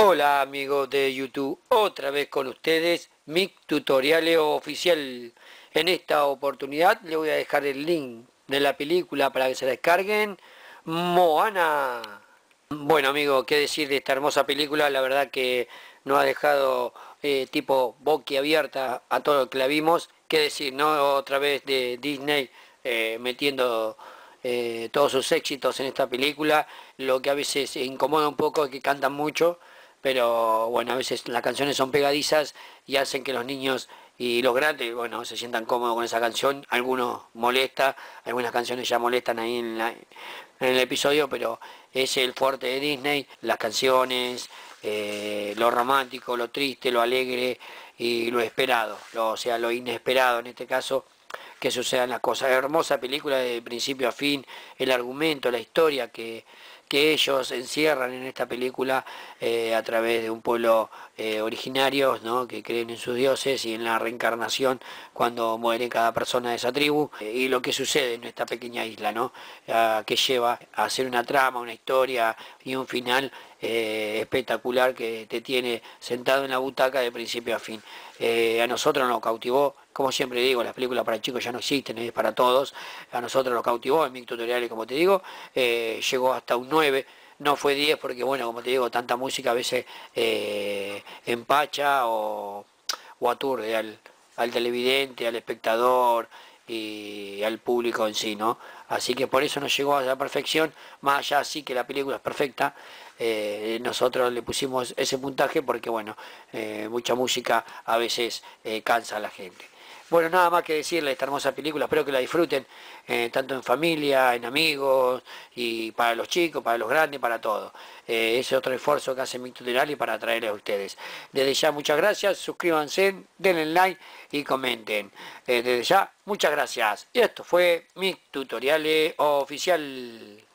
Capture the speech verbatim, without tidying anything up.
Hola amigos de YouTube, otra vez con ustedes, mi tutorial oficial. En esta oportunidad le voy a dejar el link de la película para que se la descarguen, Moana. Bueno amigos, qué decir de esta hermosa película, la verdad que nos ha dejado eh, tipo boquiabierta a todo lo que la vimos. Qué decir, ¿no? Otra vez de Disney eh, metiendo eh, todos sus éxitos en esta película, lo que a veces incomoda un poco es que cantan mucho, pero bueno, a veces las canciones son pegadizas y hacen que los niños y los grandes, bueno, se sientan cómodos con esa canción. Algunos molesta, algunas canciones ya molestan ahí en, la, en el episodio, pero es el fuerte de Disney, las canciones, eh, lo romántico, lo triste, lo alegre y lo esperado, lo, o sea, lo inesperado en este caso, que sucedan las cosas. Hermosa película de principio a fin, el argumento, la historia que, que ellos encierran en esta película eh, a través de un pueblo eh, originario, ¿no? Que creen en sus dioses y en la reencarnación cuando muere cada persona de esa tribu, eh, y lo que sucede en esta pequeña isla, ¿no? Ah, que lleva a hacer una trama, una historia y un final eh, espectacular que te tiene sentado en la butaca de principio a fin. Eh, a nosotros nos cautivó. Como siempre digo, las películas para chicos ya no existen, es para todos. A nosotros nos cautivó, en mis tutoriales, como te digo, eh, llegó hasta un nueve, no fue diez porque, bueno, como te digo, tanta música a veces eh, empacha o, o aturde al, al televidente, al espectador y al público en sí, ¿no? Así que por eso no llegó a la perfección, más allá sí que la película es perfecta. Eh, nosotros le pusimos ese puntaje porque, bueno, eh, mucha música a veces eh, cansa a la gente. Bueno, nada más que decirle esta hermosa película, espero que la disfruten, eh, tanto en familia, en amigos, y para los chicos, para los grandes, para todos. Eh, ese es otro esfuerzo que hace mi tutorial y para traerles a ustedes. Desde ya, muchas gracias, suscríbanse, denle like y comenten. Eh, desde ya, muchas gracias. Y esto fue mi tutorial oficial.